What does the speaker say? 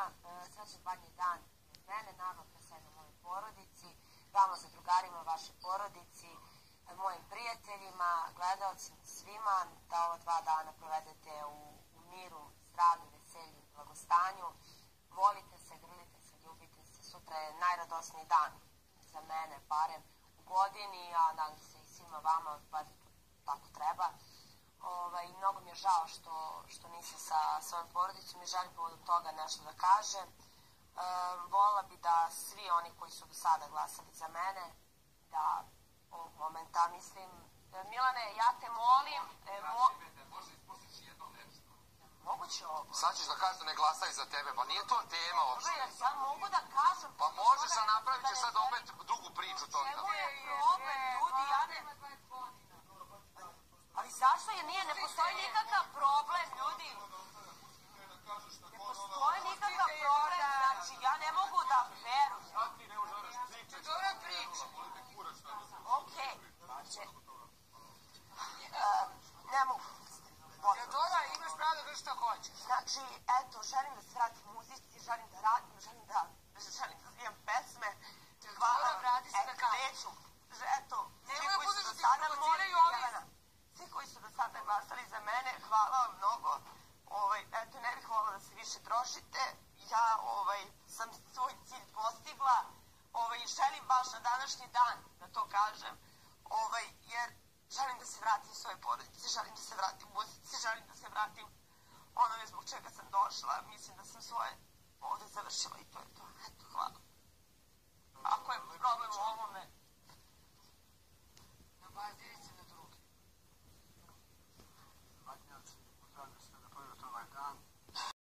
srećan badnji dan od mene, nama pre svega mojoj porodici, vama za drugarima, vašoj porodici, mojim prijateljima, gledalcima, svima, da ova 2 dana provedete u miru, zdravlju, veselju, blagostanju. Volite se, grlite se, ljubite se. Sutra je najradosniji dan za mene, barem u godini, a nadam se i svima vama, bar tako treba. Mnogo mi je žao što nisam sa svojom porodicom i želim povodom toga nešto da kažem. Volila bi da svi oni koji su do sada glasali za mene, da ovog momenta mislim, Milane, ja te molim, može ispostići jednom nešto. Moguće ovo. Sad ćeš da kažeš da ne glasaju za tebe, pa nije to tema uopšte. Ja mogu da kažem. Pa možeš, a napravit ćeš sad opet drugu priču toga. Čemu je problem, ljudi, ja ne... Ali zašto je nije? Ne postoji nikakav problem, ljudi. Ne postoji nikakav problem, znači ja ne mogu da verujem. Sad ti ne užaraš priče. Dobra priča. Okej. Ne mogu. Teodora, imaš pravo da što hoćeš. Znači, eto, želim da se vratim muzici, želim da radim, želim da svijem pesme. Hvala, vrati se na kafu. Neću. Eto, svi koji su do sada glasali za mene, hvala vam mnogo. Eto, ne bih volila da se više trošite. Ja sam svoj cilj postigla i želim baš na današnji dan da to kažem. Jer želim da se vratim svojoj porodici, želim da se vratim muzici, želim da se vratim onome zbog čega sam došla. Mislim da sam svoje ovde završila i to je to. Eto, hvala. Ako je problem u ovome... Na bazirici